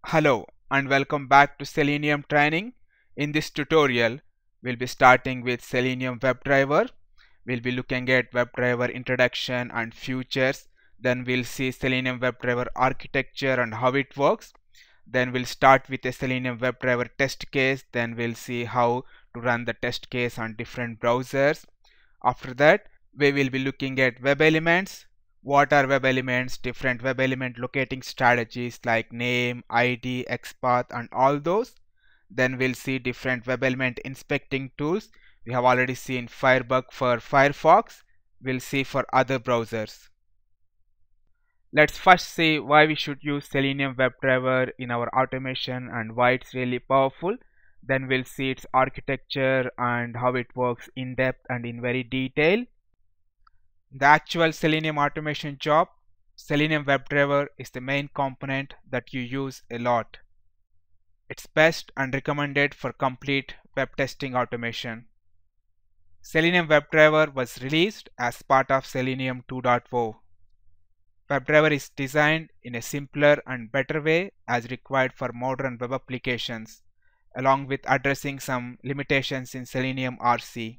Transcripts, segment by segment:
Hello and welcome back to Selenium training. In this tutorial, we'll be starting with Selenium WebDriver. We'll be looking at WebDriver introduction and features. Then we'll see Selenium WebDriver architecture and how it works. Then we'll start with a Selenium WebDriver test case. Then we'll see how to run the test case on different browsers. After that, we will be looking at web elements. What are web elements, different web element locating strategies like name, ID, XPath and all those. Then we'll see different web element inspecting tools. We have already seen Firebug for Firefox. We'll see for other browsers. Let's first see why we should use Selenium WebDriver in our automation and why it's really powerful. Then we'll see its architecture and how it works in depth and in very detail. The actual Selenium automation job, Selenium WebDriver is the main component that you use a lot. It's best and recommended for complete web testing automation. Selenium WebDriver was released as part of Selenium 2.0. WebDriver is designed in a simpler and better way as required for modern web applications, along with addressing some limitations in Selenium RC.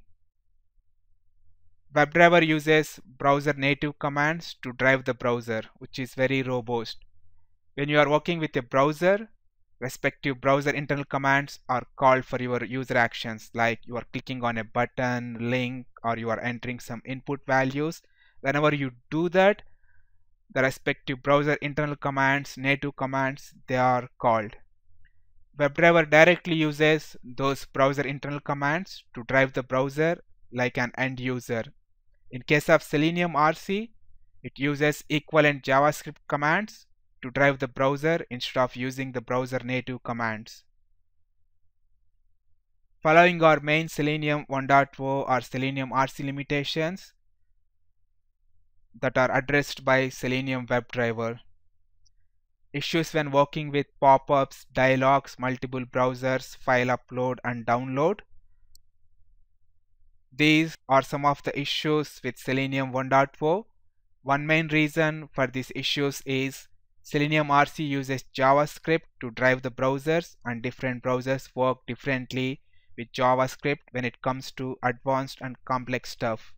WebDriver uses browser native commands to drive the browser, which is very robust. When you are working with a browser, respective browser internal commands are called for your user actions, like you are clicking on a button, link, or you are entering some input values. Whenever you do that, the respective browser internal commands, native commands, they are called. WebDriver directly uses those browser internal commands to drive the browser like an end user. In case of Selenium RC, it uses equivalent JavaScript commands to drive the browser instead of using the browser native commands. Following our main Selenium 1.0 are Selenium RC limitations that are addressed by Selenium WebDriver. Issues when working with pop-ups, dialogues, multiple browsers, file upload and download. These are some of the issues with Selenium 1.0. One main reason for these issues is Selenium RC uses JavaScript to drive the browsers, and different browsers work differently with JavaScript when it comes to advanced and complex stuff.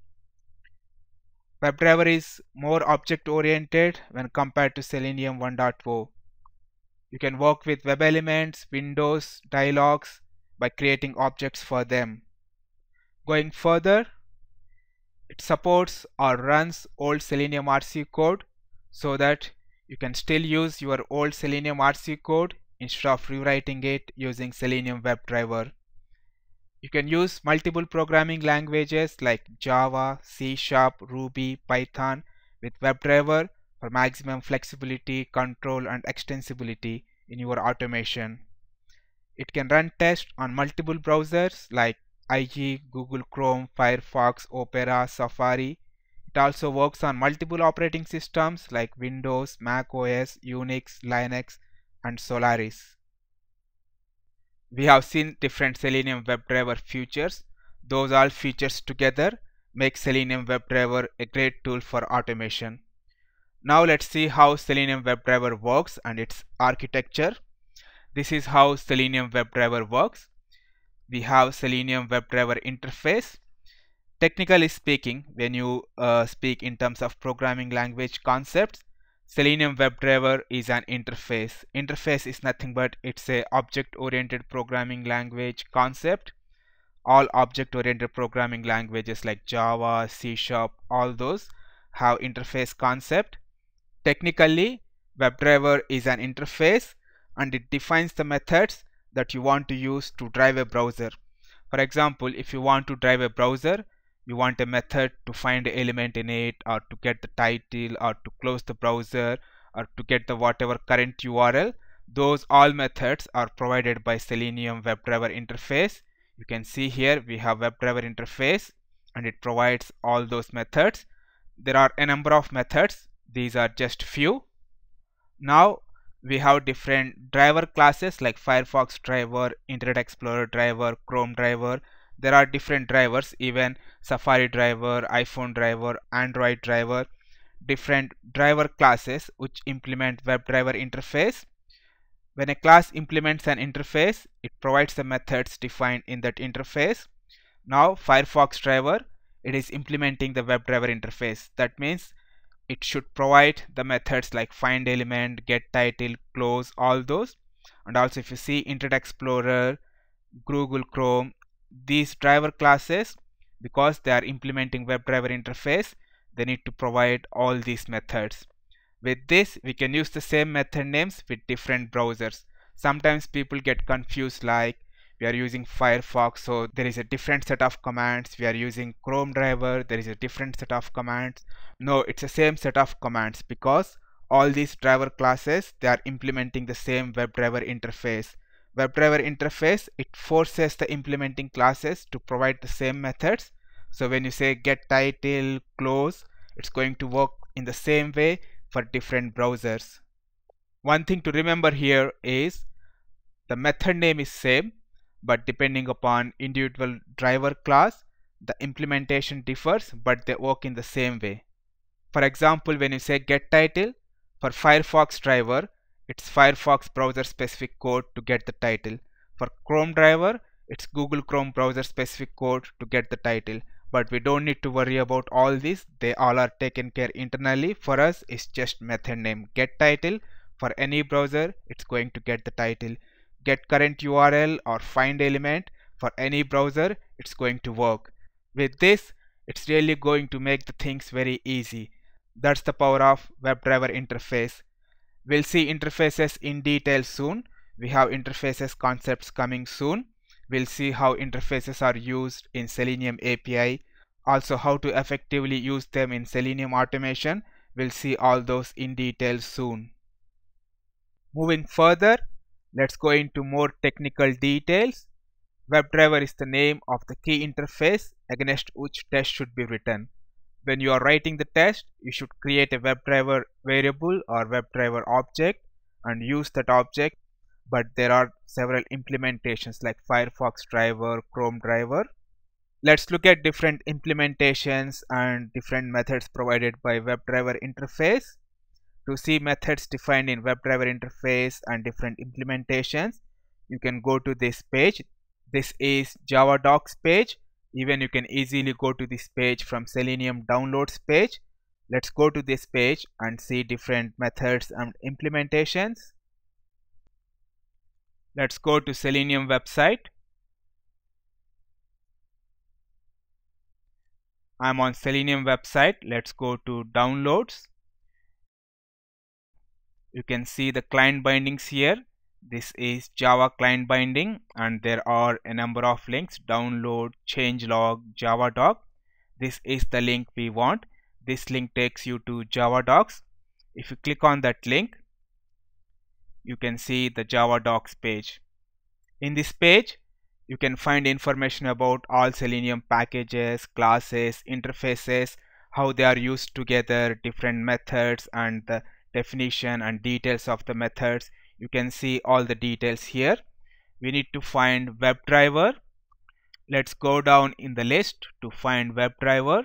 WebDriver is more object oriented when compared to Selenium 1.0. You can work with web elements, windows, dialogues by creating objects for them. Going further, it supports or runs old Selenium RC code so that you can still use your old Selenium RC code instead of rewriting it using Selenium WebDriver. You can use multiple programming languages like Java, C#, Ruby, Python with WebDriver for maximum flexibility, control and extensibility in your automation. It can run tests on multiple browsers like IE, Google Chrome, Firefox, Opera, Safari. It also works on multiple operating systems like Windows, Mac OS, Unix, Linux and Solaris. We have seen different Selenium WebDriver features. Those all features together make Selenium WebDriver a great tool for automation. Now let's see how Selenium WebDriver works and its architecture. This is how Selenium WebDriver works. We have Selenium WebDriver interface. Technically speaking, when you speak in terms of programming language concepts, Selenium WebDriver is an interface. Interface is nothing but it's a object-oriented programming language concept. All object-oriented programming languages like Java, C#, all those have interface concept. Technically, WebDriver is an interface and it defines the methods that you want to use to drive a browser. For example, if you want to drive a browser, you want a method to find an element in it, or to get the title, or to close the browser, or to get the whatever current URL. Those all methods are provided by Selenium WebDriver interface. You can see here we have WebDriver interface and it provides all those methods. There are a number of methods. These are just few. Now we have different driver classes like Firefox driver, Internet Explorer driver, Chrome driver. There are different drivers, even Safari driver, iPhone driver, Android driver, different driver classes which implement WebDriver interface. When a class implements an interface, it provides the methods defined in that interface. Now Firefox driver, it is implementing the WebDriver interface. That means it should provide the methods like find element, get title, close, all those. And also if you see Internet Explorer, Google Chrome, these driver classes, because they are implementing WebDriver interface, they need to provide all these methods. With this, we can use the same method names with different browsers. Sometimes people get confused, like we are using Firefox, so there is a different set of commands. We are using Chrome driver, there is a different set of commands. No, it's the same set of commands, because all these driver classes, they are implementing the same WebDriver interface. WebDriver interface, it forces the implementing classes to provide the same methods. So when you say get title, close, it's going to work in the same way for different browsers. One thing to remember here is the method name is same, but depending upon individual driver class, the implementation differs, but they work in the same way. For example, when you say get title, for Firefox driver, it's Firefox browser specific code to get the title. For Chrome driver, it's Google Chrome browser specific code to get the title. But we don't need to worry about all these. They all are taken care internally. For us, it's just method name get title. For any browser, it's going to get the title. Get current URL or find element, for any browser, it's going to work. With this, it's really going to make the things very easy. That's the power of WebDriver interface. We'll see interfaces in detail soon. We have interfaces concepts coming soon. We'll see how interfaces are used in Selenium API, also how to effectively use them in Selenium automation. We'll see all those in detail soon. Moving further, let's go into more technical details. WebDriver is the name of the key interface against which test should be written. When you are writing the test, you should create a WebDriver variable or WebDriver object and use that object. But there are several implementations like Firefox driver, Chrome driver. Let's look at different implementations and different methods provided by WebDriver interface. To see methods defined in WebDriver interface and different implementations, you can go to this page. This is Java Docs page. Even you can easily go to this page from Selenium downloads page. Let's go to this page and see different methods and implementations. Let's go to Selenium website. I'm on Selenium website. Let's go to downloads. You can see the client bindings here. This is Java client binding, and there are a number of links: download, changelog, Java doc. This is the link we want. This link takes you to Java docs. If you click on that link, you can see the Java docs page. In this page, you can find information about all Selenium packages, classes, interfaces, how they are used together, different methods, and the definition and details of the methods. You can see all the details here. We need to find WebDriver. Let's go down in the list to find WebDriver.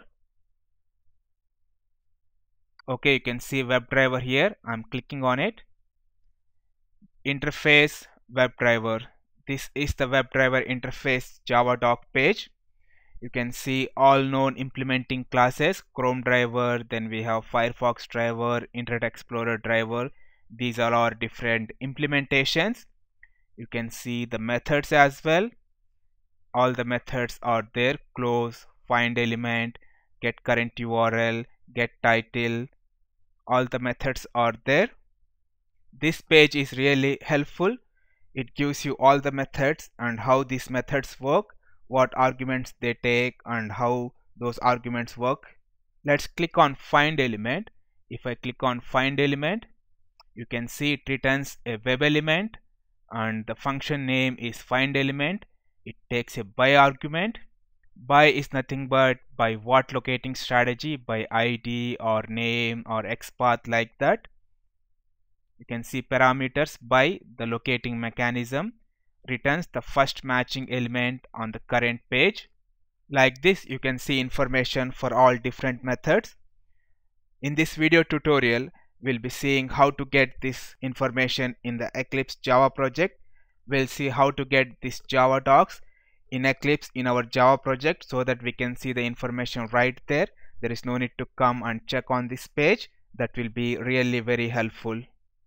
Okay, you can see WebDriver here. I'm clicking on it. Interface WebDriver. This is the WebDriver interface Java doc page. You can see all known implementing classes: Chrome driver, then we have Firefox driver, Internet Explorer driver. These are all different implementations. You can see the methods as well. All the methods are there: close, find element, get current URL, get title. All the methods are there. This page is really helpful. It gives you all the methods and how these methods work, what arguments they take, and how those arguments work. Let's click on find element. If I click on find element, you can see it returns a web element, and the function name is find element. It takes a by argument. By is nothing but by what locating strategy, by ID or name or XPath, like that. You can see parameters by the locating mechanism returns the first matching element on the current page. Like this, you can see information for all different methods. In this video tutorial, We'll be seeing how to get this information in the Eclipse Java project. We'll see how to get this Java docs in Eclipse in our Java project so that we can see the information right there. There is no need to come and check on this page. That will be really very helpful.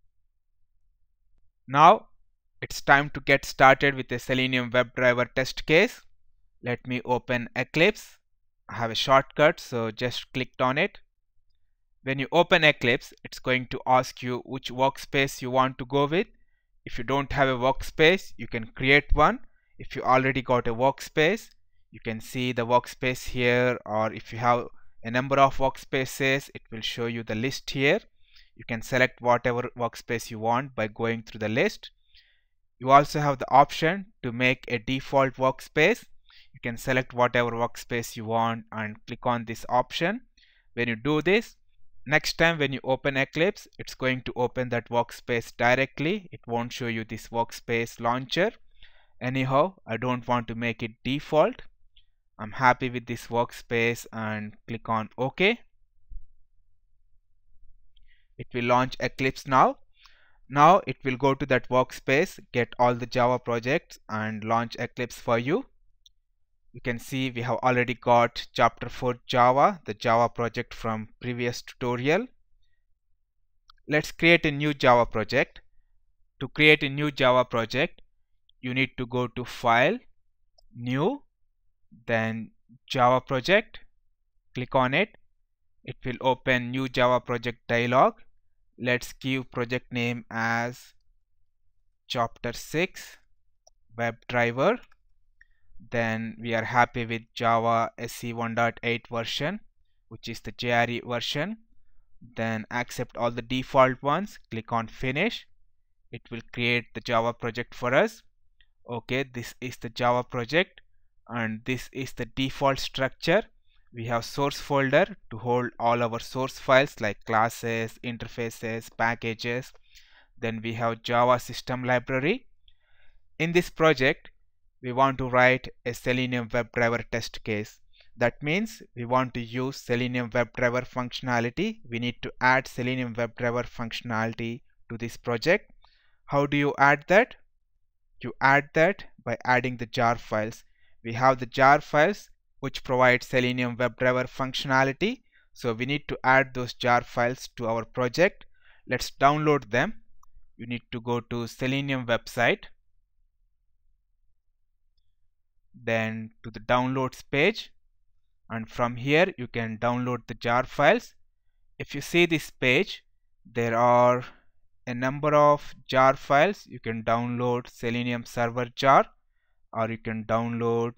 Now it's time to get started with the Selenium WebDriver test case. Let me open Eclipse. I have a shortcut, so just clicked on it. When you open Eclipse, it's going to ask you which workspace you want to go with. If you don't have a workspace, you can create one. If you already got a workspace, you can see the workspace here, or if you have a number of workspaces, it will show you the list here. You can select whatever workspace you want by going through the list. You also have the option to make a default workspace. You can select whatever workspace you want and click on this option. When you do this, next time when you open Eclipse, it's going to open that workspace directly. It won't show you this workspace launcher. Anyhow, I don't want to make it default. I'm happy with this workspace and click on OK. It will launch Eclipse now. Now it will go to that workspace, get all the Java projects and launch Eclipse for you. You can see we have already got chapter 4 Java, the Java project from previous tutorial. Let's create a new Java project. To create a new Java project, you need to go to File, New, then Java project. Click on it. It will open New Java project dialog. Let's give project name as chapter 6 WebDriver. Then we are happy with Java SE 1.8 version, which is the JRE version. Then accept all the default ones. Click on finish. It will create the Java project for us. Okay, this is the Java project and this is the default structure. We have source folder to hold all our source files like classes, interfaces, packages. Then we have Java system library. In this project, we want to write a Selenium WebDriver test case. That means we want to use Selenium WebDriver functionality. We need to add Selenium WebDriver functionality to this project. How do you add that? You add that by adding the jar files. We have the jar files which provide Selenium WebDriver functionality. So we need to add those jar files to our project. Let's download them. You need to go to Selenium website. Then to the downloads page, and from here you can download the jar files. If you see this page, there are a number of jar files. You can download Selenium server jar, or you can download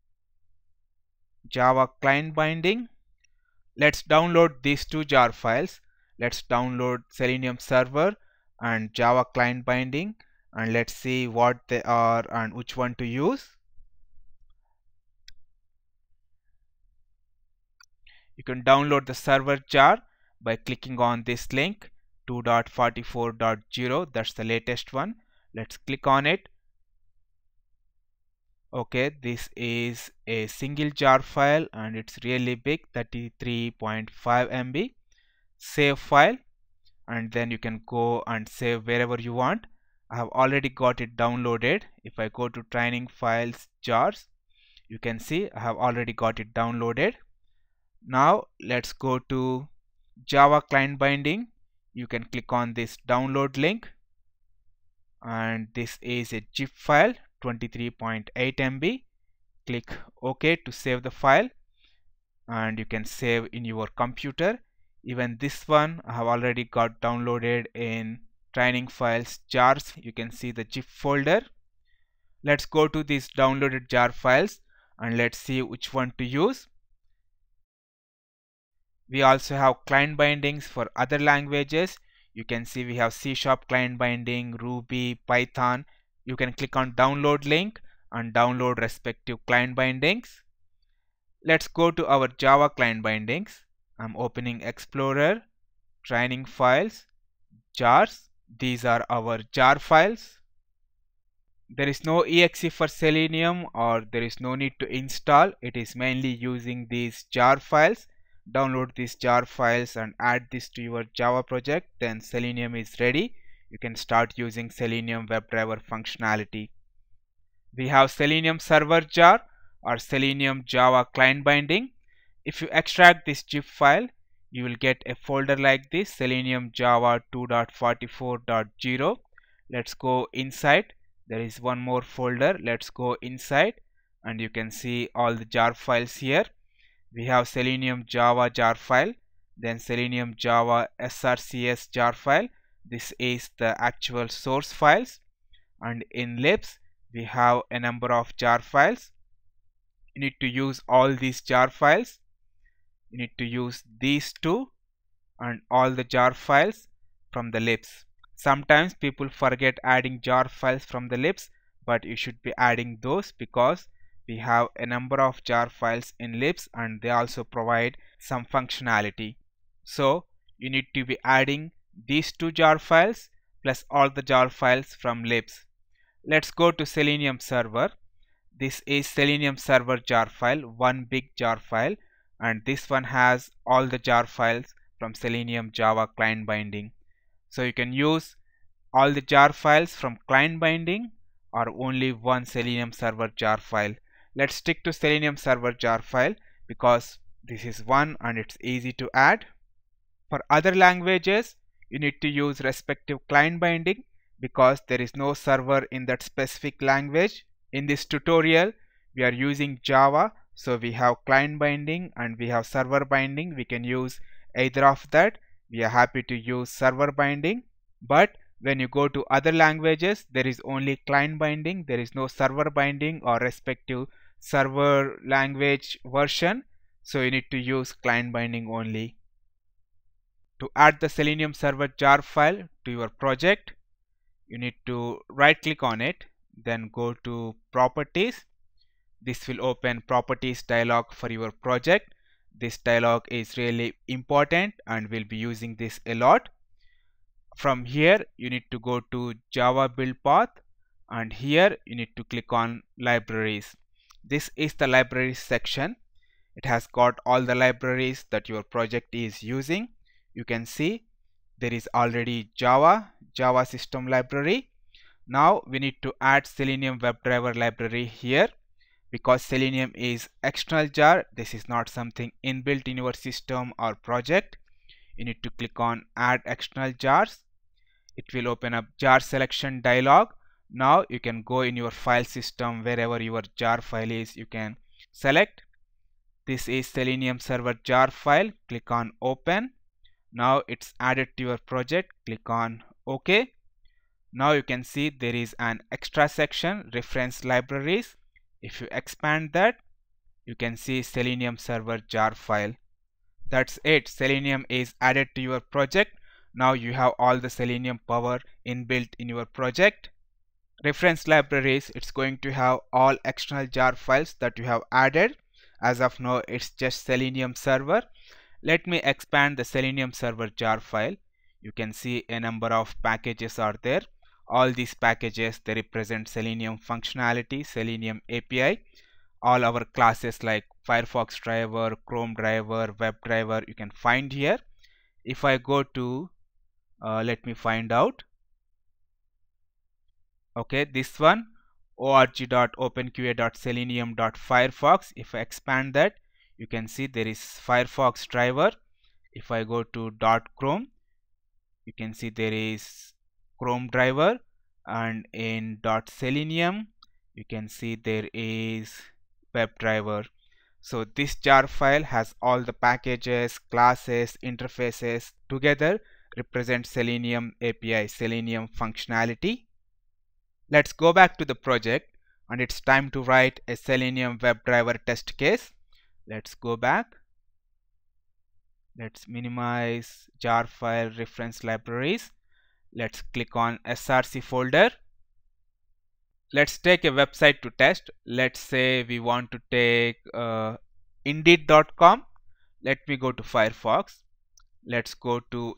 Java client binding. Let's download these two jar files. Let's download Selenium server and Java client binding, and let's see what they are and which one to use. You can download the server jar by clicking on this link 2.44.0. that's the latest one. Let's click on it. Okay, this is a single jar file and it's really big, 33.5 MB. Save file, and then you can go and save wherever you want. I have already got it downloaded. If I go to training files jars, you can see I have already got it downloaded. Now let's go to Java client binding. You can click on this download link, and this is a zip file 23.8 MB. Click OK to save the file, and you can save in your computer. Even this one I have already got downloaded in training files jars. You can see the zip folder. Let's go to these downloaded jar files and let's see which one to use. We also have client bindings for other languages. You can see we have C# client binding, Ruby, Python. You can click on download link and download respective client bindings. Let's go to our Java client bindings. I'm opening Explorer, training files, jars. These are our jar files. There is no exe for Selenium, or there is no need to install. It is mainly using these jar files. download these jar files and add this to your Java project, then Selenium is ready. You can start using Selenium WebDriver functionality. We have Selenium server jar or Selenium Java client binding. If you extract this zip file, you will get a folder like this, Selenium Java 2.44.0. Let's go inside. There is one more folder. Let's go inside and you can see all the jar files here. We have Selenium Java jar file, then Selenium Java srcs jar file. This is the actual source files, and in libs we have a number of jar files. You need to use all these jar files. You need to use these two and all the jar files from the libs. Sometimes people forget adding jar files from the libs, but you should be adding those because we have a number of jar files in libs and they also provide some functionality. So you need to be adding these two jar files plus all the jar files from libs. Let's go to Selenium server. This is Selenium server jar file, one big jar file, and this one has all the jar files from Selenium Java client binding. So you can use all the jar files from client binding or only one Selenium server jar file. Let's stick to Selenium server jar file because this is one and it's easy to add. For other languages, you need to use respective client binding because there is no server in that specific language. In this tutorial, we are using Java, so we have client binding and we have server binding. We can use either of that. We are happy to use server binding, but when you go to other languages, there is only client binding. There is no server binding or respective server language version, so you need to use client binding only. To add the Selenium server jar file to your project, you need to right click on it, then go to properties. This will open properties dialog for your project. This dialog is really important and we'll be using this a lot. From here you need to go to Java build path and here you need to click on libraries. This is the libraries section. It has got all the libraries that your project is using. You can see there is already Java system library. Now we need to add Selenium WebDriver library here because Selenium is external jar. This is not something inbuilt in your system or project. You need to click on add external jars. It will open up jar selection dialog. Now you can go in your file system, wherever your jar file is, you can select. This is Selenium server jar file. Click on open. Now it's added to your project. Click on OK. Now you can see there is an extra section, reference libraries. If you expand that, you can see Selenium server jar file. That's it. Selenium is added to your project. Now you have all the Selenium power inbuilt in your project. Reference libraries, it's going to have all external jar files that you have added. As of now, it's just Selenium server. Let me expand the Selenium server jar file. You can see a number of packages are there. All these packages, they represent Selenium functionality, Selenium API. All our classes like Firefox driver, Chrome driver, Web driver, you can find here. If I go to, let me find out. Okay, this one, org.openqa.selenium.firefox. If I expand that, you can see there is Firefox driver. If I go to .chrome, you can see there is Chrome driver, and in .selenium you can see there is web driver. So this jar file has all the packages, classes, interfaces together represent Selenium API, Selenium functionality. Let's go back to the project and it's time to write a Selenium WebDriver test case. Let's go back. Let's minimize jar file reference libraries. Let's click on src folder. Let's take a website to test. Let's say we want to take indeed.com. Let me go to Firefox. Let's go to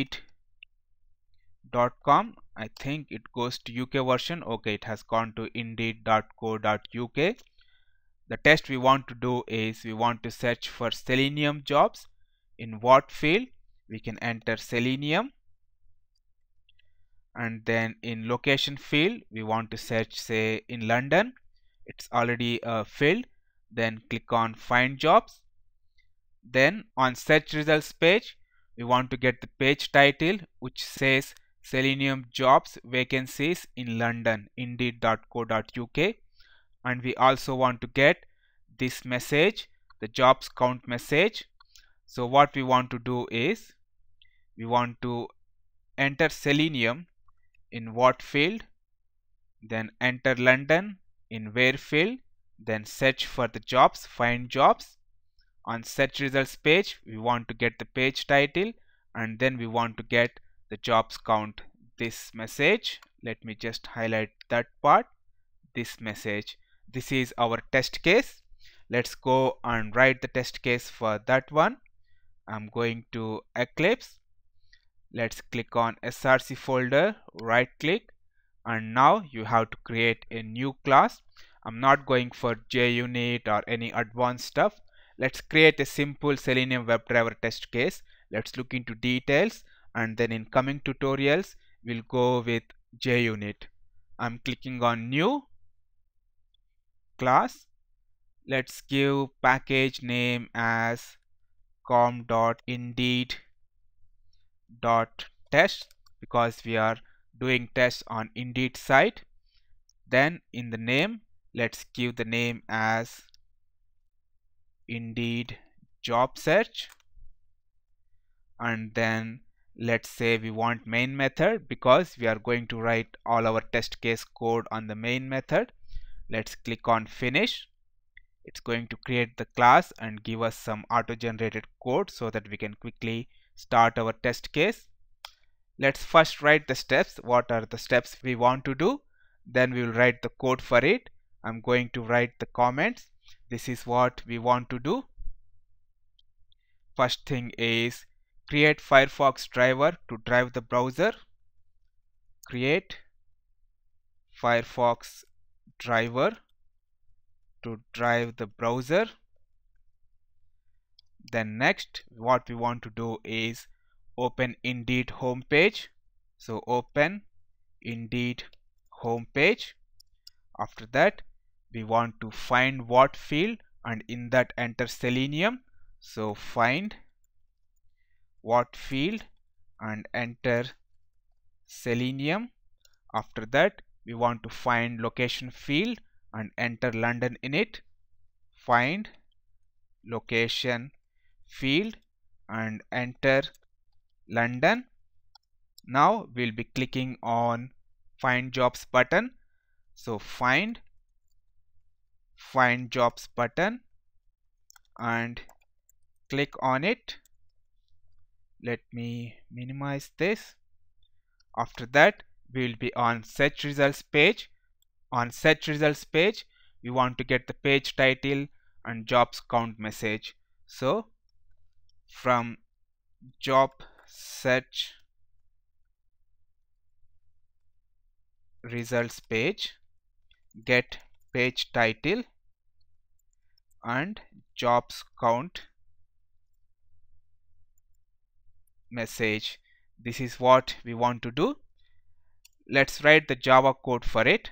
indeed.com. I think it goes to UK version. Okay, it has gone to indeed.co.uk. The test we want to do is we want to search for Selenium jobs. In what field? We can enter Selenium, and then in location field we want to search, say, in London. It's already filled. Then click on find jobs. Then on search results page we want to get the page title which says Selenium jobs vacancies in London, indeed.co.uk, and we also want to get this message, the jobs count message. So what we want to do is we want to enter Selenium in what field, then enter London in where field, then search for the jobs, find jobs. On search results page we want to get the page title, and then we want to get the jobs count, this message. Let me just highlight that part, this message. This is our test case. Let's go and write the test case for that one. I'm going to Eclipse. Let's click on src folder, right click, and now you have to create a new class. I'm not going for JUnit or any advanced stuff. Let's create a simple Selenium WebDriver test case. Let's look into details, and then in coming tutorials we'll go with JUnit. I'm clicking on new class. Let's give package name as com.indeed.test because we are doing tests on Indeed site. Then in the name let's give the name as Indeed job search, and then let's say we want main method because we are going to write all our test case code on the main method. Let's click on finish. It's going to create the class and give us some auto-generated code so that we can quickly start our test case. Let's first write the steps. What are the steps we want to do? Then we will write the code for it. I'm going to write the comments. This is what we want to do. First thing is create Firefox driver to drive the browser. Create Firefox driver to drive the browser. Then next what we want to do is open Indeed homepage. So open Indeed homepage. After that we want to find what field, and in that enter Selenium. So find what field and enter Selenium. After that we want to find location field and enter London in it. Find location field and enter London. Now we'll be clicking on find jobs button. So find jobs button and click on it. Let me minimize this. After that we will be on search results page. On search results page we want to get the page title and jobs count message. So from job search results page, get page title and jobs count message. This is what we want to do. Let's write the Java code for it.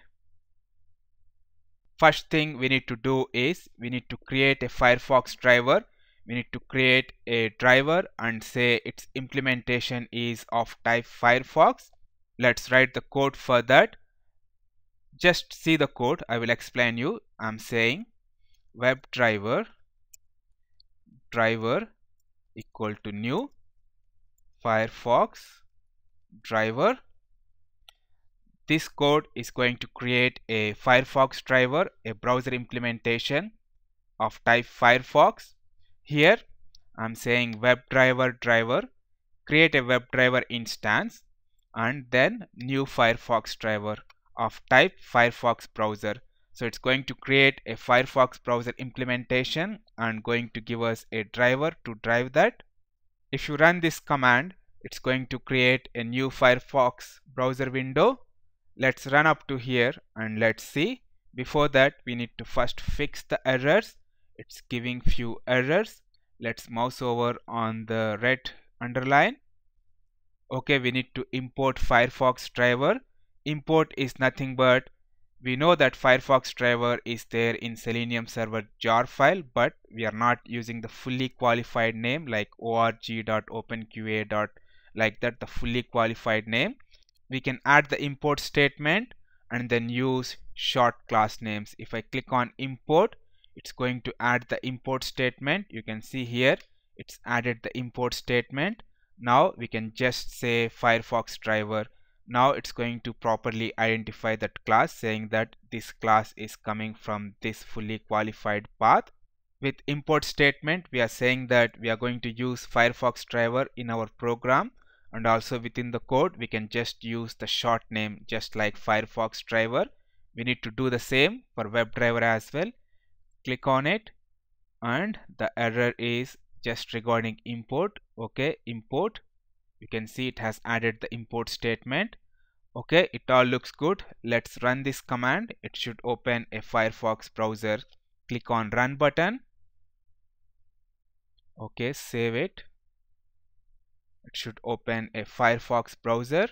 First thing we need to do is we need to create a Firefox driver. We need to create a driver and say its implementation is of type Firefox. Let's write the code for that. Just see the code, I will explain you. I'm saying WebDriver driver equal to new Firefox driver. This code is going to create a Firefox driver, a browser implementation of type Firefox. Here I'm saying WebDriver driver, create a WebDriver instance and then new Firefox driver of type Firefox browser. So it's going to create a Firefox browser implementation and going to give us a driver to drive that. If you run this command, it's going to create a new Firefox browser window. Let's run up to here and let's see. Before that, we need to first fix the errors. It's giving few errors. Let's mouse over on the red underline. Okay, we need to import Firefox driver. Import is nothing but, we know that Firefox driver is there in Selenium server jar file, but we are not using the fully qualified name like org.openqa. Like that, the fully qualified name. We can add the import statement and then use short class names. If I click on import, it's going to add the import statement. You can see here it's added the import statement. Now we can just say Firefox driver. Now it's going to properly identify that class, saying that this class is coming from this fully qualified path. With import statement, we are saying that we are going to use Firefox driver in our program, and also within the code we can just use the short name just like Firefox driver. We need to do the same for WebDriver as well. Click on it, and the error is just regarding import. Okay, import. You can see it has added the import statement. Okay, it all looks good. Let's run this command. It should open a Firefox browser. Click on run button. Okay, save it. It should open a Firefox browser.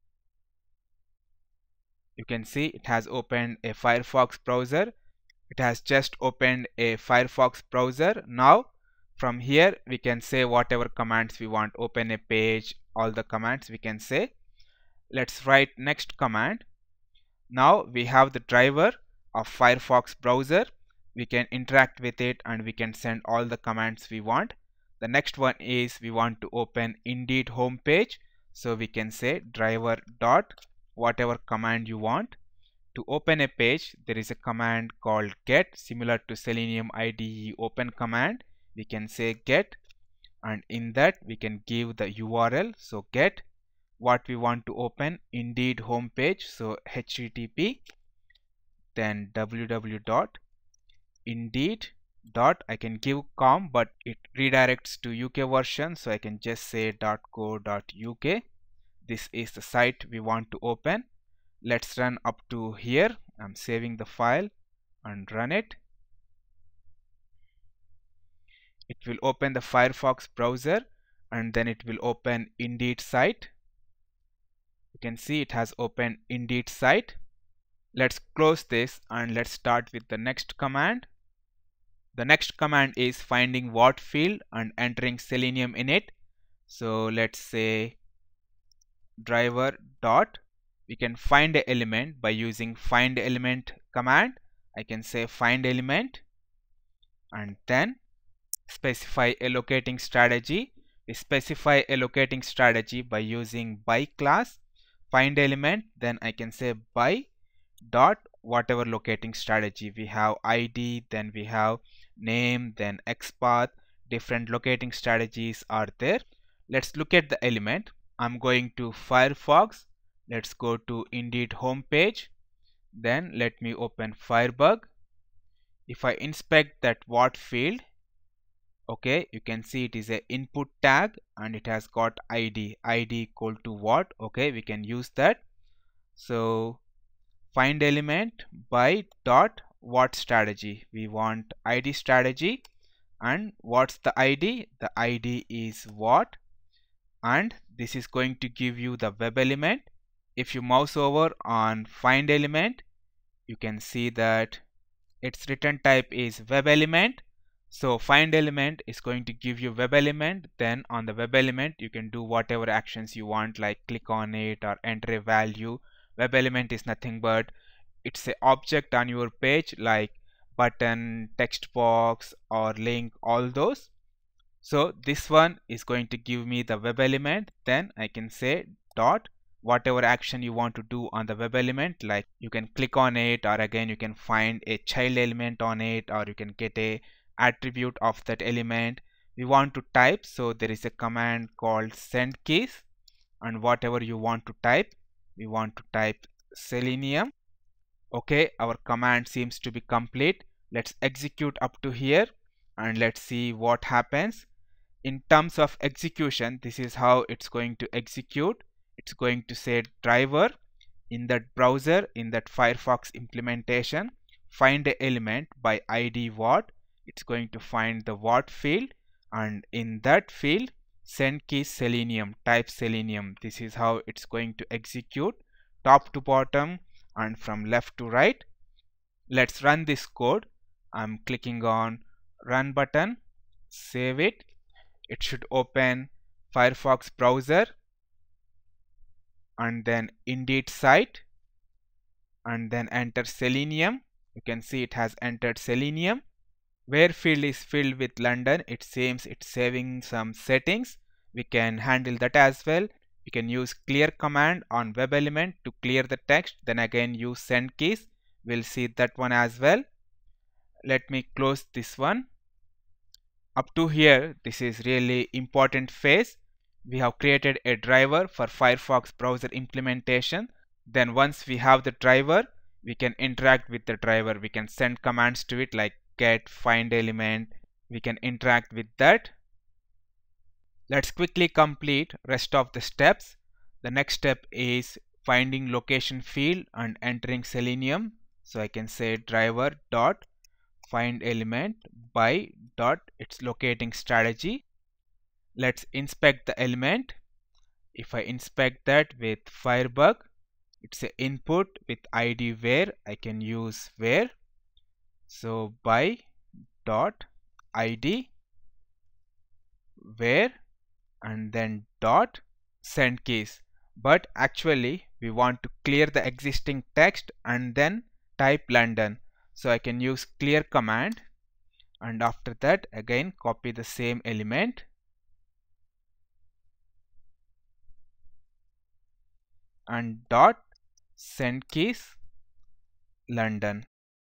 You can see it has opened a Firefox browser. It has just opened a Firefox browser. Now from here we can say whatever commands we want. Open a page, all the commands we can say. Let's write next command. Now we have the driver of Firefox browser. We can interact with it and we can send all the commands we want. The next one is we want to open Indeed homepage. So we can say driver dot whatever command you want. To open a page, there is a command called get, similar to Selenium IDE open command. We can say get, and in that we can give the URL. So get what we want to open, Indeed homepage. So http then www.indeed. I can give com, but it redirects to UK version, so I can just say .co.uk. This is the site we want to open. Let's run up to here. I'm saving the file and run it. It will open the Firefox browser and then it will open Indeed site. You can see it has opened Indeed site. Let's close this and let's start with the next command. The next command is finding what field and entering Selenium in it. So let's say driver dot. We can find an element by using find element command. I can say find element and then specify a locating strategy. We specify a locating strategy by using by class. Find element, then I can say by dot whatever locating strategy. We have ID, then we have name, then XPath. Different locating strategies are there. Let's look at the element. I'm going to Firefox. Let's go to Indeed homepage. Then let me open Firebug. If I inspect that what field, okay, you can see it is a input tag and it has got ID equal to what. Okay, we can use that. So find element by dot what strategy. We want ID strategy, and what's the ID? The ID is what, and this is going to give you the web element. If you mouse over on find element, you can see that its return type is web element. So find element is going to give you web element. Then on the web element you can do whatever actions you want, like click on it or enter a value. Web element is nothing but it's an object on your page, like button, text box or link, all those. So this one is going to give me the web element. Then I can say dot whatever action you want to do on the web element, like you can click on it, or again you can find a child element on it, or you can get a attribute of that element we want to type. So there is a command called send keys, and whatever you want to type, we want to type Selenium. Okay, our command seems to be complete. Let's execute up to here and let's see what happens. In terms of execution, this is how it's going to execute. It's going to say driver in that browser, in that Firefox implementation. find a element by ID watt. It's going to find the watt field, and in that field send key selenium, type selenium. This is how it's going to execute, top to bottom and from left to right. Let's run this code. I'm clicking on run button, save it. It should open Firefox browser and then Indeed site, and then enter selenium. You can see it has entered selenium. Where field is filled with London, it seems it's saving some settings. We can handle that as well. We can use clear command on web element to clear the text, then again use send keys. We'll see that one as well. Let me close this one. Up to here, this is really important phase. We have created a driver for Firefox browser implementation. Then once we have the driver, we can interact with the driver. We can send commands to it like get, find element. We can interact with that. Let's quickly complete rest of the steps. The next step is finding location field and entering selenium. So I can say driver dot find element by dot its locating strategy. Let's inspect the element. If I inspect that with Firebug, it's an input with ID where. I can use where. So by dot ID where and then dot send keys. But actually we want to clear the existing text and then type London. So I can use clear command, and after that again copy the same element and dot send keys London.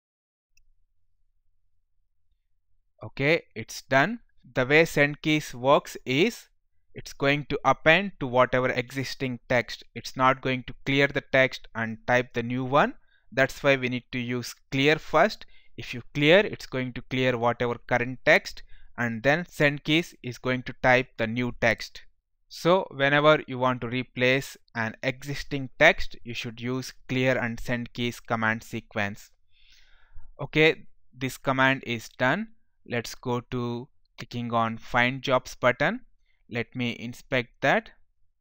Okay, it's done. The way send keys works is it's going to append to whatever existing text. It's not going to clear the text and type the new one. That's why we need to use clear first. If you clear, it's going to clear whatever current text, and then send keys is going to type the new text. So whenever you want to replace an existing text, you should use clear and send keys command sequence. Okay, this command is done. Let's go to clicking on find jobs button. Let me inspect that.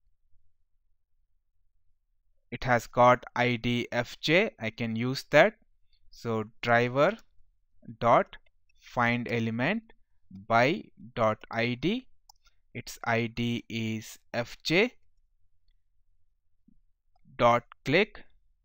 It has got ID FJ. I can use that. So driver dot find element by dot ID. Its ID is FJ. Dot click.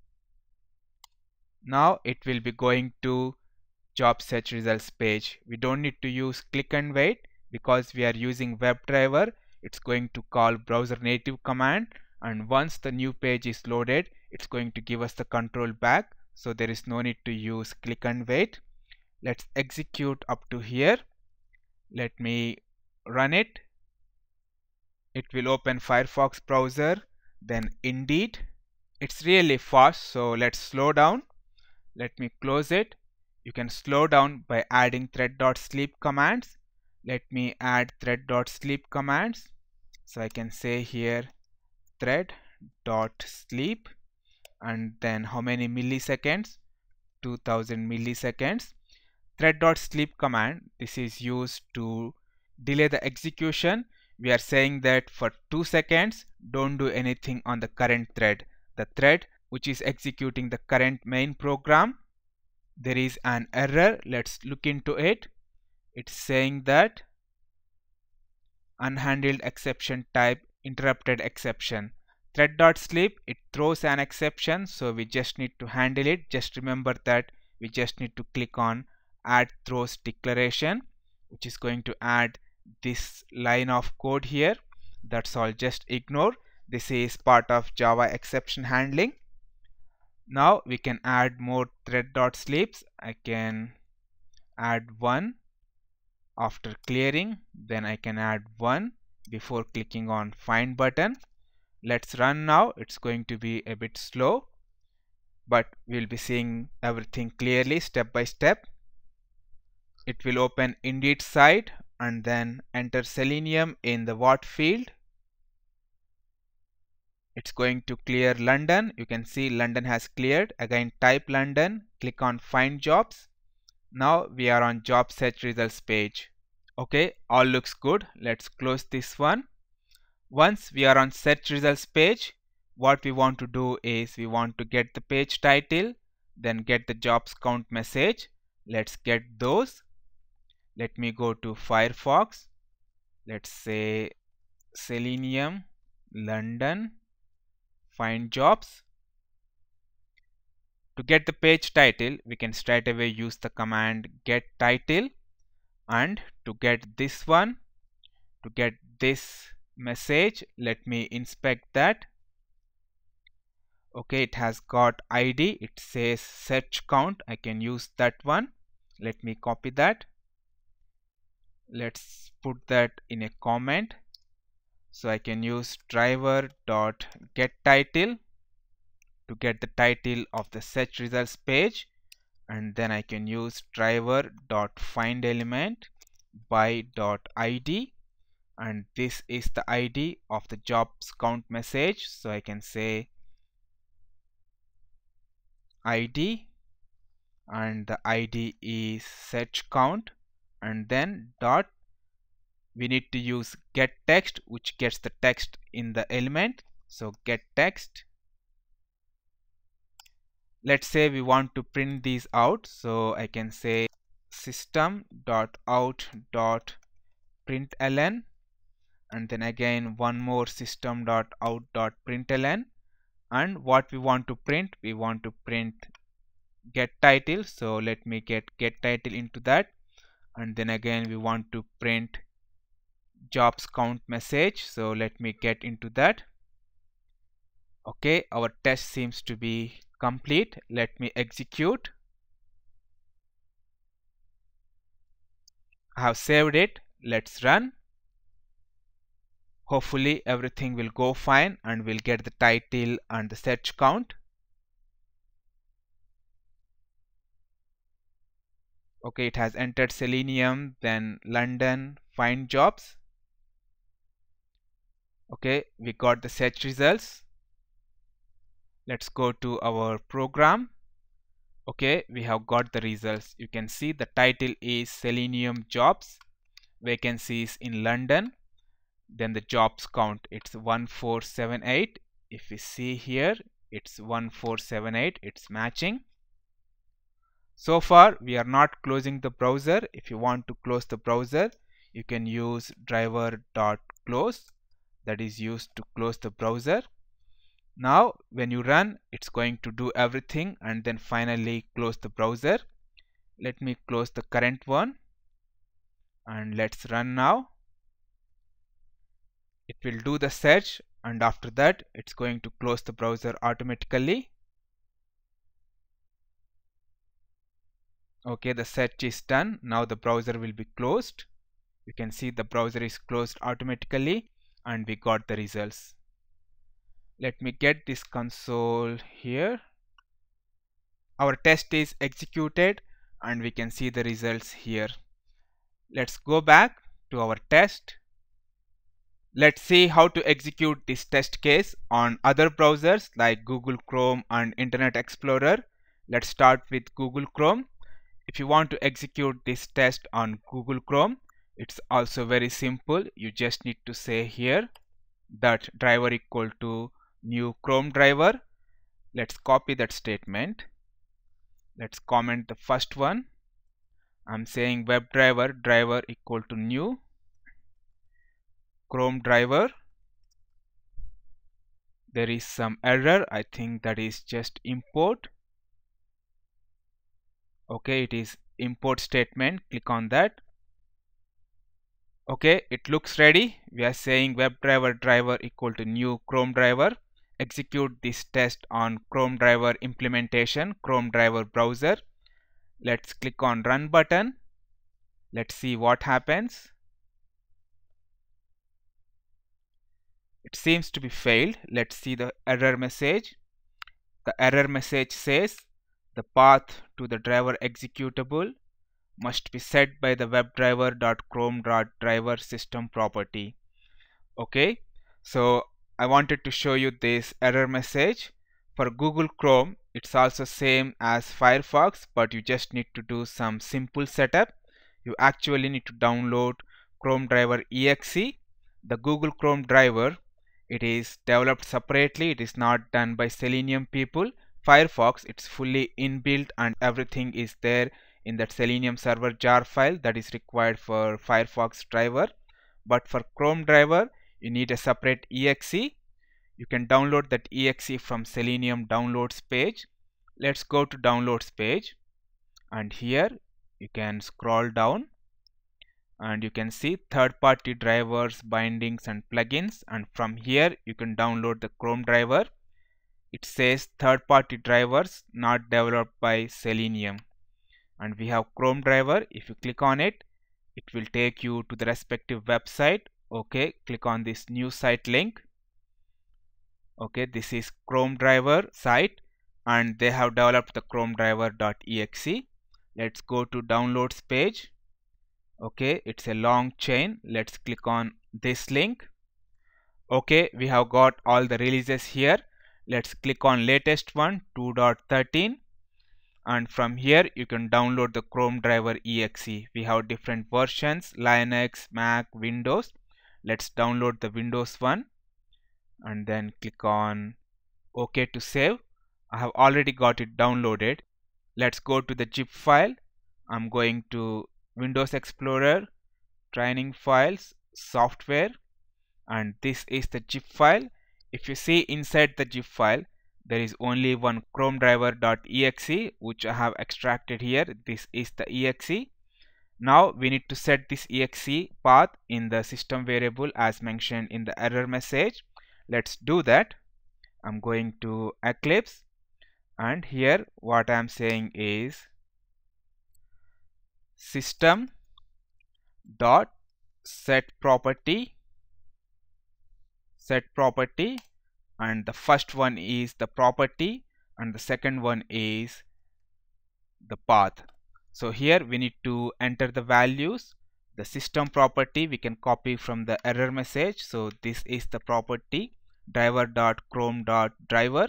Now it will be going to job search results page. We don't need to use click and wait because we are using WebDriver. It's going to call browser native command, and once the new page is loaded, it's going to give us the control back. So there is no need to use click and wait. Let's execute up to here. Let me run it. It will open Firefox browser, then Indeed. It's really fast, so let's slow down. Let me close it. You can slow down by adding thread.sleep commands. Let me add thread.sleep commands. So I can say here thread.sleep and then how many milliseconds? 2000 milliseconds. Thread.sleep command, this is used to delay the execution. We are saying that for 2 seconds don't do anything on the current thread. The thread which is executing the current main program, there is an error. Let's look into it. It's saying that unhandled exception type interrupted exception. Thread.sleep, it throws an exception, so we just need to handle it. Just remember that we just need to click on add throws declaration, which is going to add this line of code here. That's all, just ignore. This is part of Java exception handling. Now we can add more thread.sleeps. I can add one after clearing, then I can add one before clicking on find button. Let's run now. It's going to be a bit slow, but we'll be seeing everything clearly step by step. It will open Indeed site and then enter selenium in the what field. it's going to clear London. You can see London has cleared. Again, type London, click on find jobs. Now we are on job search results page. Okay, all looks good. Let's close this one. Once we are on search results page, what we want to do is we want to get the page title, then get the jobs count message. Let's get those. Let me go to Firefox. Let's say Selenium London find jobs. To get the page title, we can straight away use the command get title, and to get this one, to get this message, let me inspect that. Okay, it has got ID, it says search count. I can use that one. Let me copy that. Let's put that in a comment. So I can use driver.getTitle to get the title of the search results page, and then I can use driver.findElement by.id, and this is the ID of the jobs count message. So I can say ID, and the ID is search count, and then dot, we need to use get text, which gets the text in the element. So get text. Let's say we want to print these out, so I can say system.out.println, and then again one more system.out.println, and what we want to print, we want to print get title. So let me get title into that, and then again we want to print jobs count message. So let me get into that. Okay, our test seems to be complete. Let me execute. I have saved it. Let's run. Hopefully everything will go fine and we'll get the title and the search count. Okay, it has entered Selenium, then London, find jobs. Okay, we got the search results. Let's go to our program. Okay, we have got the results. You can see the title is Selenium jobs, vacancies in London, then the jobs count, it's 1478. If we see here, it's 1478, it's matching. So far we are not closing the browser. If you want to close the browser, you can use driver.close, that is used to close the browser. Now when you run, it's going to do everything and then finally close the browser. Let me close the current one and let's run now. It will do the search, and after that it's going to close the browser automatically. Okay, the search is done. Now the browser will be closed. You can see the browser is closed automatically and we got the results. Let me get this console here. Our test is executed and we can see the results here. Let's go back to our test. Let's see how to execute this test case on other browsers like Google Chrome and Internet Explorer. Let's start with Google Chrome. If you want to execute this test on Google Chrome, it's also very simple. You just need to say here that driver equal to new Chrome driver. Let's copy that statement. Let's comment the first one. I'm saying WebDriver equal to new Chrome driver. There is some error. I think that is just import. Okay, it is import statement. Click on that. Okay, it looks ready. We are saying WebDriver equal to new Chrome driver. Execute this test on Chrome driver implementation, Chrome driver browser. Let's click on run button. Let's see what happens. It seems to be failed. Let's see the error message. The error message says the path to the driver executable must be set by the WebDriver.chrome.driver system property. Okay, so I wanted to show you this error message. For Google Chrome, it's also same as Firefox, but you just need to do some simple setup. You actually need to download Chrome driver exe. The Google Chrome driver, it is developed separately. It is not done by Selenium people. Firefox, it's fully inbuilt and everything is there in that Selenium server jar file that is required for Firefox driver. But for Chrome driver, you need a separate exe. You can download that exe from Selenium downloads page. Let's go to downloads page, and here you can scroll down and you can see third-party drivers, bindings and plugins, and from here you can download the Chrome driver. It says third-party drivers not developed by Selenium, and we have Chrome driver. If you click on it, it will take you to the respective website. Okay, click on this new site link. Okay, this is Chrome driver site and they have developed the Chrome driver.exe. Let's go to downloads page. Okay, it's a long chain. Let's click on this link. Okay, we have got all the releases here. Let's click on latest one, 2.13. And from here you can download the Chrome driver exe. We have different versions: Linux, Mac, Windows. Let's download the Windows one and then click on OK to save. I have already got it downloaded. Let's go to the zip file. I'm going to Windows Explorer, training files, software, and this is the zip file. If you see inside the zip file, there is only one Chrome driver.exe which I have extracted here. This is the exe. Now we need to set this exe path in the system variable as mentioned in the error message. Let's do that. I'm going to Eclipse, and here what I'm saying is system dot set property, and the first one is the property and the second one is the path. So here we need to enter the values. The system property we can copy from the error message. So this is the property, driver.chrome.driver.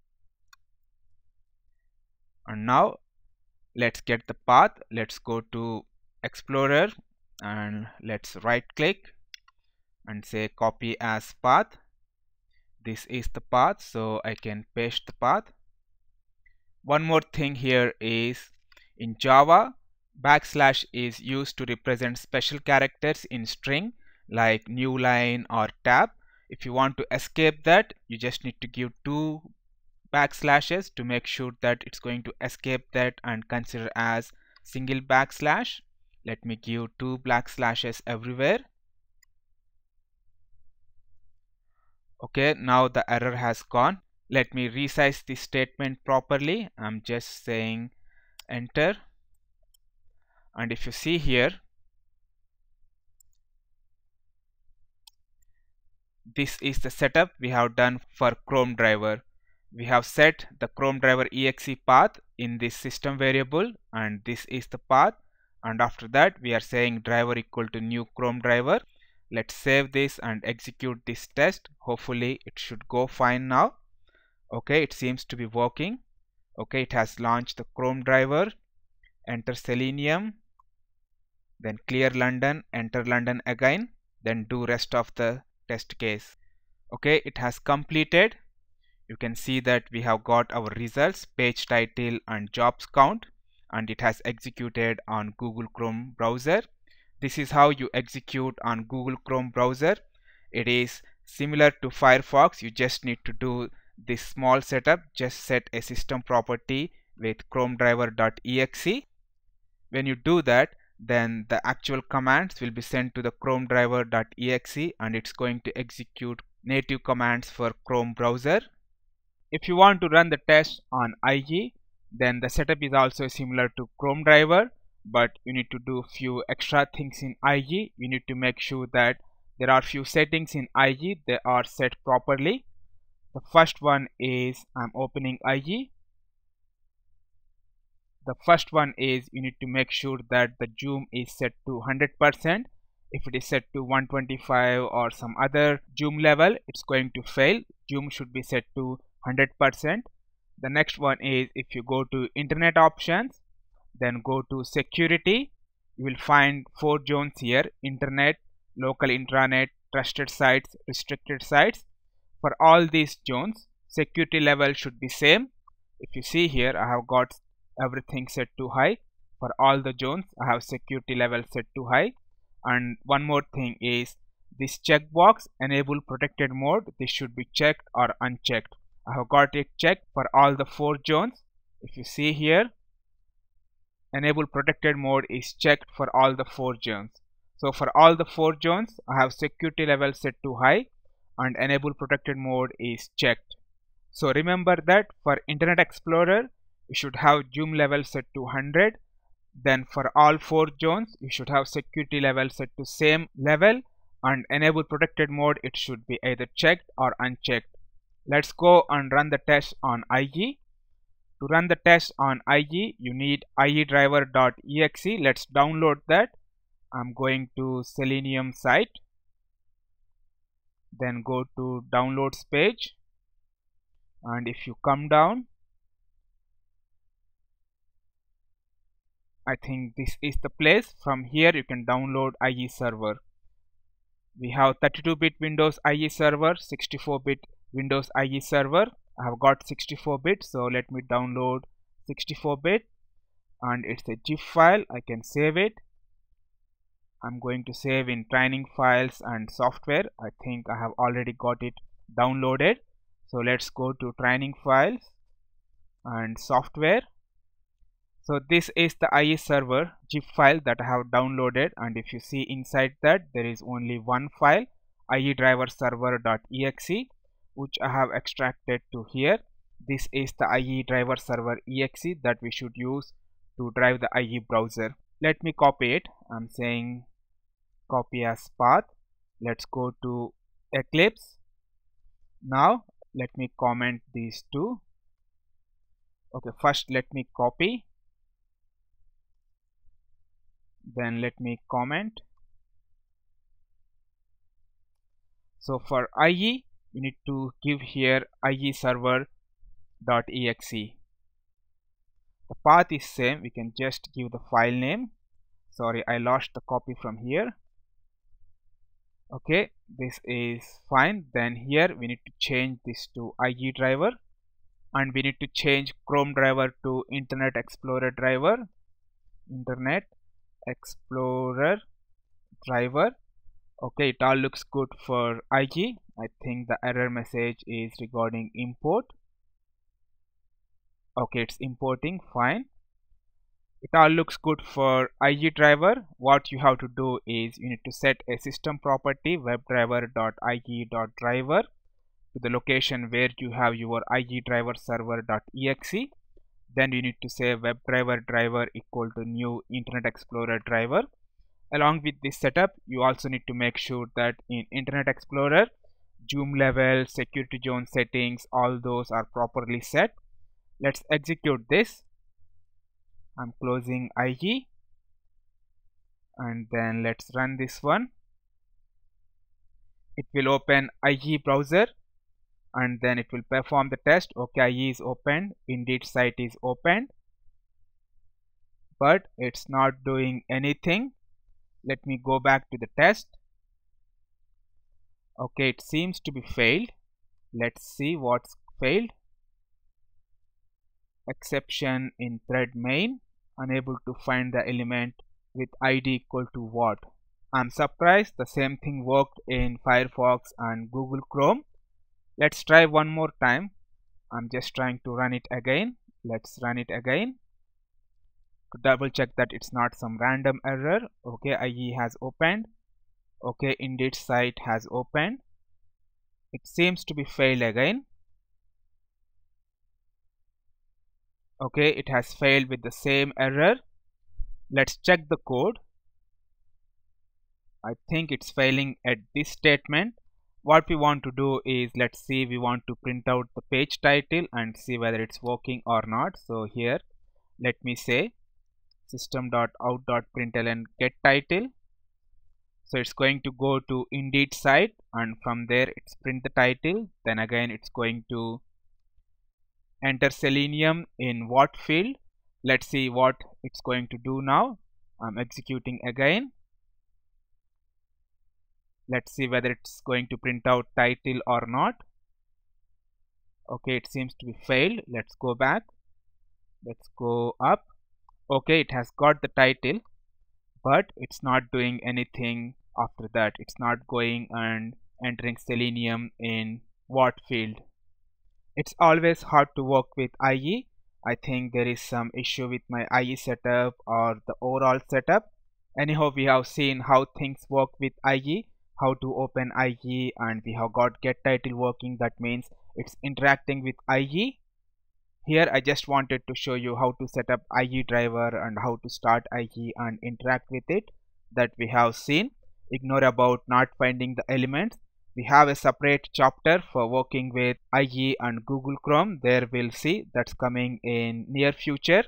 And now let's get the path. Let's go to Explorer and let's right click and say copy as path. This is the path, so I can paste the path. One more thing here is in Java, backslash is used to represent special characters in string like new line or tab. If you want to escape that, you just need to give 2 backslashes to make sure that it's going to escape that and consider as single backslash. Let me give 2 backslashes everywhere. Okay, now the error has gone. Let me resize this statement properly. I'm just saying enter, and if you see here, this is the setup we have done for Chrome driver. We have set the Chrome driver exe path in this system variable, and this is the path, and after that we are saying driver equal to new Chrome driver. Let's save this and execute this test. Hopefully it should go fine now. Okay, it seems to be working. Okay, it has launched the Chrome driver. Enter Selenium, then clear London, enter London again, then do rest of the test case. Okay, it has completed. You can see that we have got our results, page title and jobs count, and it has executed on Google Chrome browser. This is how you execute on Google Chrome browser. It is similar to Firefox. You just need to do this small setup. Just set a system property with Chrome driver.exe. When you do that, then the actual commands will be sent to the Chrome driver.exe and it's going to execute native commands for Chrome browser. If you want to run the test on IE, then the setup is also similar to Chrome driver, but you need to do few extra things in IE. You need to make sure that there are few settings in IE they are set properly. The first one is, I'm opening IE. The first one is you need to make sure that the zoom is set to 100%. If it is set to 125 or some other zoom level, it's going to fail. Zoom should be set to 100%. The next one is, if you go to internet options, then go to security, you will find 4 zones here: internet, local intranet, trusted sites, restricted sites. For all these zones, security level should be same. If you see here, I have got everything set to high. For all the zones, I have security level set to high. And one more thing is this checkbox, enable protected mode, this should be checked or unchecked. I have got it checked for all the 4 zones. If you see here, enable protected mode is checked for all the 4 zones. So for all the 4 zones, I have security level set to high and enable protected mode is checked. So remember that for Internet Explorer, you should have zoom level set to 100. Then for all 4 zones, you should have security level set to same level, and enable protected mode, it should be either checked or unchecked. Let's go and run the test on IE. To run the test on IE, you need iedriver.exe. Let's download that. I'm going to Selenium site. Then go to downloads page. And if you come down, I think this is the place. From here you can download IE server. We have 32-bit Windows IE server, 64-bit Windows IE server. I have got 64-bit, so let me download 64-bit, and it's a zip file. I can save it. I'm going to save in training files and software. I think I have already got it downloaded. So let's go to training files and software. So this is the IE server zip file that I have downloaded, and if you see inside that, there is only one file, iedriverserver.exe, which I have extracted to here. This is the IE driver server exe that we should use to drive the IE browser. Let me copy it. I'm saying copy as path. Let's go to Eclipse. Now let me comment these two. Okay, first let me copy, then let me comment. So for IE, you need to give here IE server.exe. The path is same. We can just give the file name. Sorry, I lost the copy from here. Okay, this is fine. Then here we need to change this to IE driver, and we need to change Chrome driver to Internet Explorer driver. Internet Explorer driver. Okay, it all looks good for IE. I think the error message is regarding import. Okay, it's importing, fine. It all looks good for IE driver. What you have to do is you need to set a system property webdriver.ie.driver to the location where you have your IE driver server.exe. Then you need to say WebDriver driver equal to new Internet Explorer driver. Along with this setup, you also need to make sure that in Internet Explorer, zoom level, security zone settings, all those are properly set. Let's execute this. I'm closing IE, and then let's run this one. It will open IE browser, and then it will perform the test. Okay, IE is opened, Indeed site is opened, but it's not doing anything. Let me go back to the test. Okay, it seems to be failed. Let's see what's failed. Exception in thread main, unable to find the element with ID equal to what. I'm surprised the same thing worked in Firefox and Google Chrome. Let's try one more time. I'm just trying to run it again. Let's run it again to double check that it's not some random error. Okay, IE has opened. Okay, Indeed site has opened. It seems to be failed again. Okay, it has failed with the same error. Let's check the code. I think it's failing at this statement. What we want to do is, let's see, we want to print out the page title and see whether it's working or not. So here, let me say system.out.println get title. So it's going to go to Indeed site, and from there it's print the title. Then again it's going to enter Selenium in what field. Let's see what it's going to do now. I'm executing again. Let's see whether it's going to print out title or not. Okay, it seems to be failed. Let's go back. Let's go up. Okay, it has got the title, but it's not doing anything after that. It's not going and entering Selenium in what field. It's always hard to work with IE. I think there is some issue with my IE setup or the overall setup. Anyhow, we have seen how things work with IE, how to open IE, and we have got get title working. That means it's interacting with IE. Here I just wanted to show you how to set up IE driver and how to start IE and interact with it, that we have seen. Ignore about not finding the elements. We have a separate chapter for working with IE and Google Chrome. There we'll see that's coming in near future.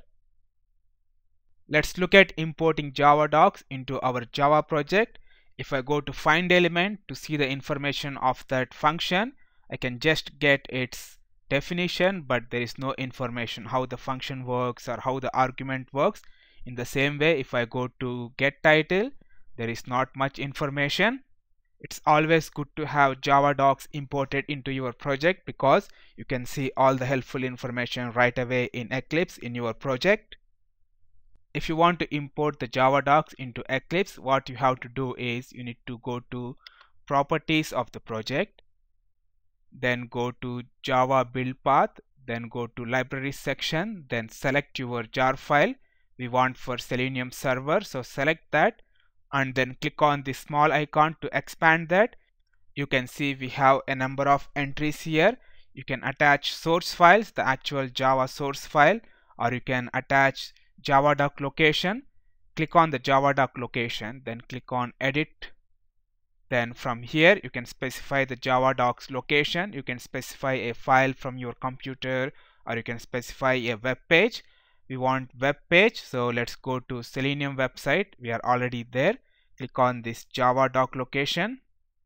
Let's look at importing Java docs into our Java project. If I go to find element to see the information of that function, I can just get its definition, but there is no information how the function works or how the argument works. In the same way, if I go to get title, there is not much information. It's always good to have Java docs imported into your project because you can see all the helpful information right away in Eclipse in your project. If you want to import the Java docs into Eclipse, what you have to do is you need to go to properties of the project, then go to Java build path, then go to libraries section, then select your jar file we want for Selenium server. So select that and then click on the small icon to expand that. You can see we have a number of entries here. You can attach source files, the actual Java source file, or you can attach Java doc location. Click on the Java doc location, then click on edit. Then from here you can specify the Java docs location. You can specify a file from your computer, or you can specify a web page. We want web page, so let's go to Selenium website. We are already there. Click on this Java doc location.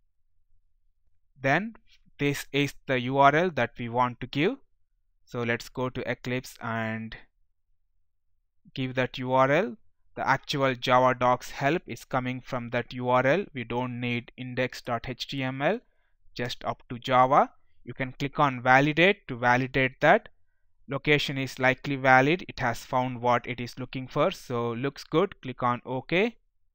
Then this is the URL that we want to give. So let's go to Eclipse and give that URL. The actual Java docs help is coming from that URL. We don't need index.html, just up to Java. You can click on validate to validate that. Location is likely valid. It has found what it is looking for, so looks good. Click on OK.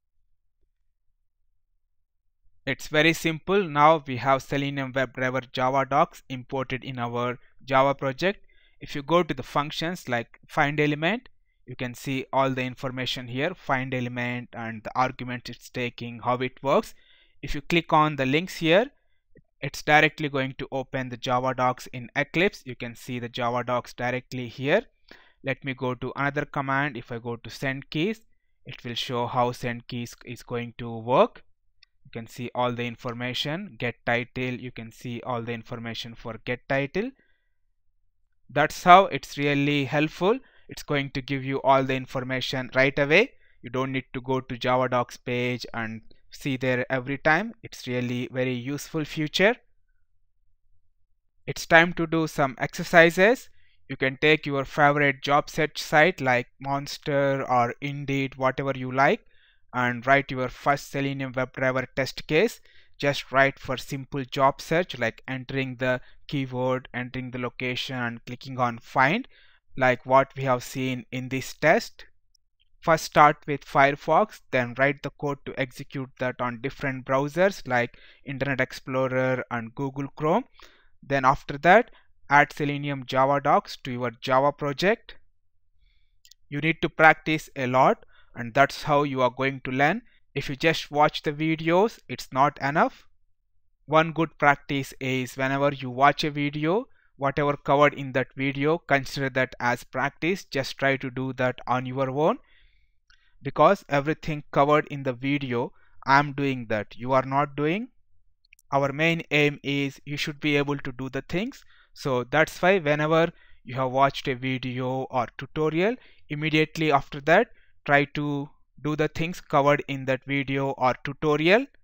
It's very simple. Now we have Selenium WebDriver Java docs imported in our Java project. If you go to the functions like find element, you can see all the information here, find element and the argument it's taking, how it works. If you click on the links here, it's directly going to open the Java docs in Eclipse. You can see the Java docs directly here. Let me go to another command. If I go to send keys, it will show how send keys is going to work. You can see all the information. Get title, you can see all the information for get title. That's how it's really helpful. It's going to give you all the information right away. You don't need to go to Java docs page and see there every time. It's really very useful feature. It's time to do some exercises. You can take your favorite job search site like Monster or Indeed, whatever you like, and write your first Selenium WebDriver test case. Just write for simple job search like entering the keyword, entering the location and clicking on find, like what we have seen in this test. First start with Firefox, then write the code to execute that on different browsers like Internet Explorer and Google Chrome. Then after that, add Selenium Java docs to your Java project. You need to practice a lot, and that's how you are going to learn. If you just watch the videos, it's not enough. One good practice is whenever you watch a video, whatever covered in that video, consider that as practice. Just try to do that on your own, because everything covered in the video I'm doing that you are not doing. Our main aim is you should be able to do the things. So that's why whenever you have watched a video or tutorial, immediately after that try to do the things covered in that video or tutorial